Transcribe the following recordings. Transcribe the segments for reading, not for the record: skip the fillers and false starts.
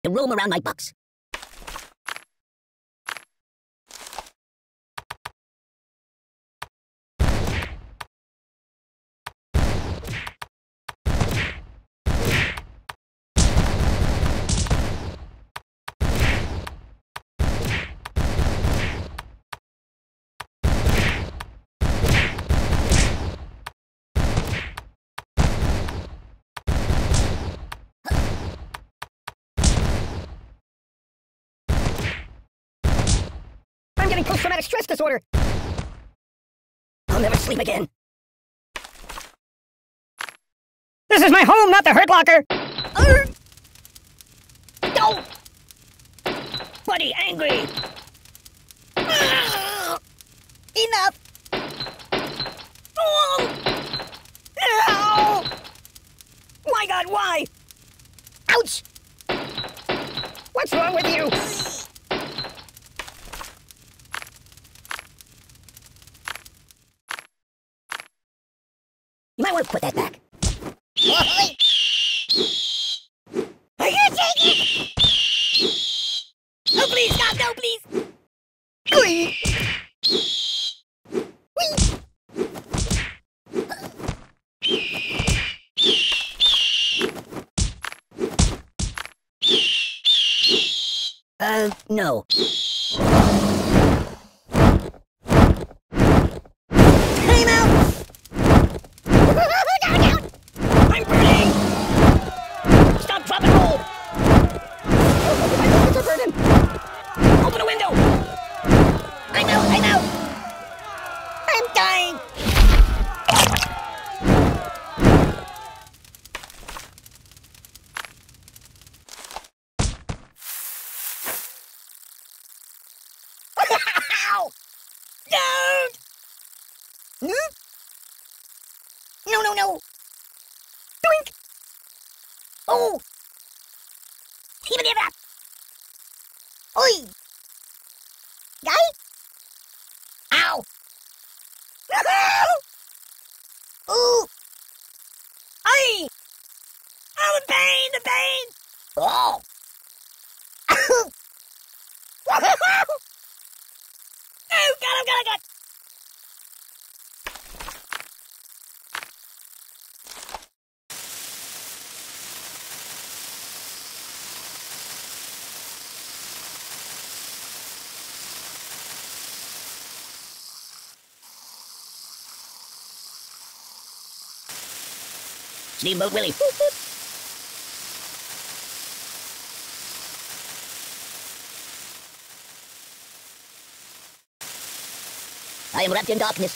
to roam around my box. I'm getting post-traumatic stress disorder. I'll never sleep again. This is my home, not the Hurt Locker. Don't! Buddy, angry. Enough. Oh! Ow! My God, why? Ouch! What's wrong with you? You might want to put that back. I can't take it! Oh, please, stop! No, please! No. Time out! I'm burning! Stop, drop, and roll! My fingers are burning! Open a window! I'm out! I'm dying! Ow! Don't! No! Doink! Oh! Even give up! Oi! Guy? Ow! Ooh! Oi! Oh, the pain! Oh! Oh, God! Steamboat Willie. I am wrapped in darkness.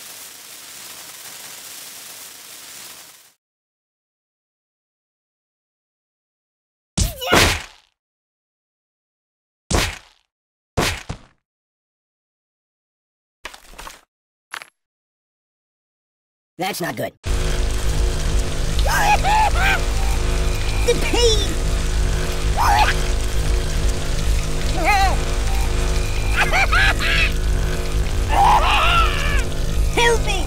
That's not good. The pain! Help me!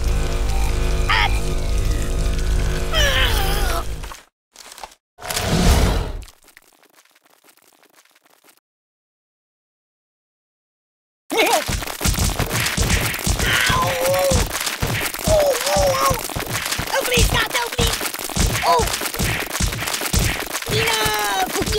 Oh, please, stop! No, please! Oh! Enough!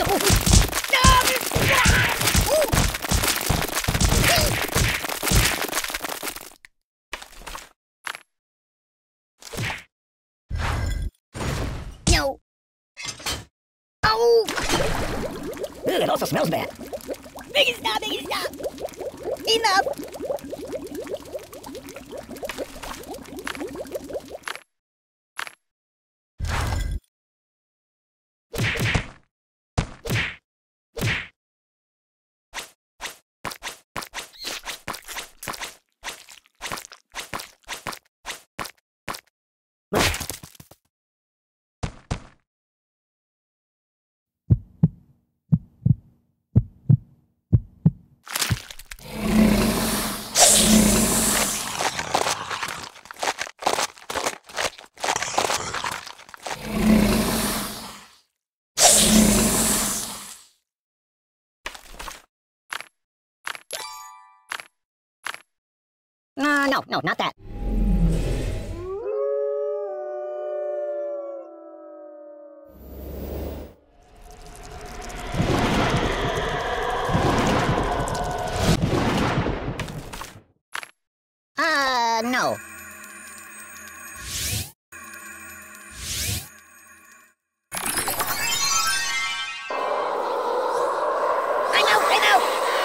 No! Oh! Ugh, it also smells bad. Make it stop! Enough! no, not that. No. I'm out!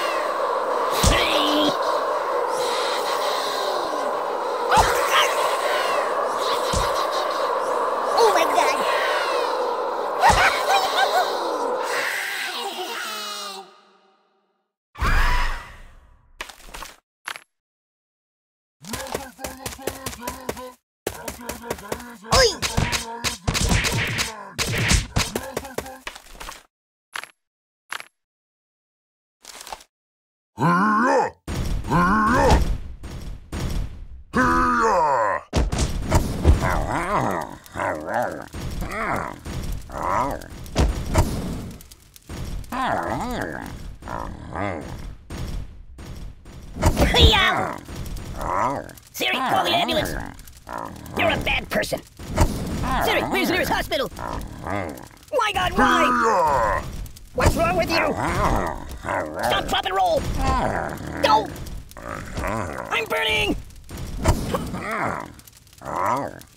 Oh my God! Oi! Siri, call the ambulance. You're a bad person. Siri, where's the nearest hospital? My God, why? What's wrong with you? Stop, drop, and roll. Go! I'm burning!